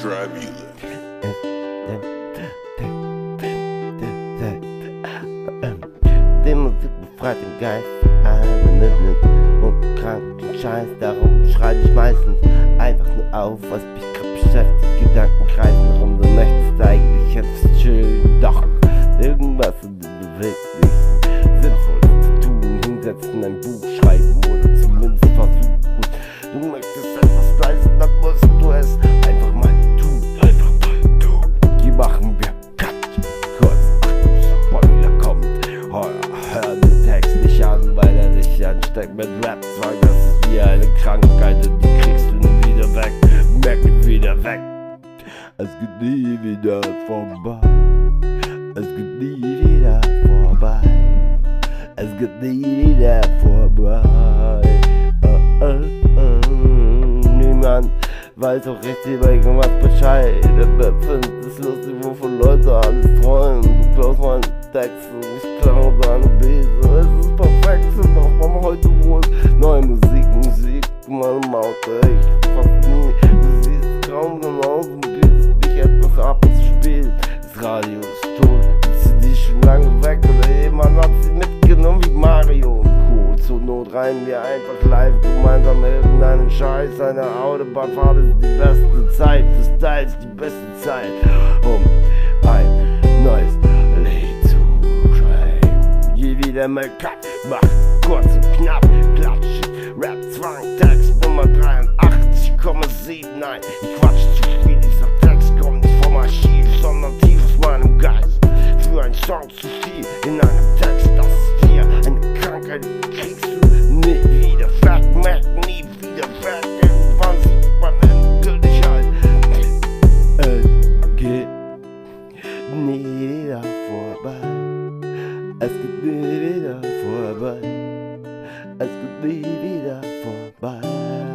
Dry Music. Die Musik befreit den Geist, und kranken Scheiß, darum schreibe ich meistens einfach nur auf, was mich grad beschäftigt. Gedanken kreisen rum, du möchtest eigentlich jetzt chillen, doch irgendwas bewegt dich, sinnvoll zu tun, hinsetzen, ein Buch schreiben oder zumindest versuchen. Du möchtest etwas leisten, dann musst du es einfach mal tun, Die machen wir cut, kurz, Spoiler kommt, hör den Text nicht an, weil er dich ansteckt mit Rap-Zwang. Das ist wie eine Krankheit und die kriegst du nie wieder weg, merk nicht wieder weg. Es geht nie wieder vorbei, es geht nie wieder vorbei, es geht nie wieder vorbei. Niemand weiß auch richtig über irgendwas Bescheid. Wer findet es lustig, wovon Leute alles träumen? Du klaust meinen Text und ich klaue deine Bese. Es ist perfekt, doch man heute wohl neue Musik, meine Maute. Ich fass nie, du siehst kaum genauso und bietest mich etwas ab, es spielt. Das Radio ist tot, die CD schon lange weg oder jemand hat sie mitgenommen wie Mario und Co. Zur Not rein wir einfach live gemeinsam irgendeinen Scheiß. Eine Autobahnfahrt ist die beste Zeit, für Styles die beste Zeit, um ein neues Lied zu schreiben. Je wieder mal Cut, mach kurz und knapp, klatsch, Rap-Zwang, Text Nummer 83,7. Nein, ich quatsch zu viel, dieser Text kommt nicht vom Archiv, sondern tief aus meinem Geist. Für einen Song zu viel in einem Text, das ist hier eine Krankheit, die kriegst du nie wieder weg, merk nie wieder weg. Irgendwann sieht man endgültig halt, es geht nie wieder vorbei, es geht nie wieder vorbei, es geht nie wieder vorbei.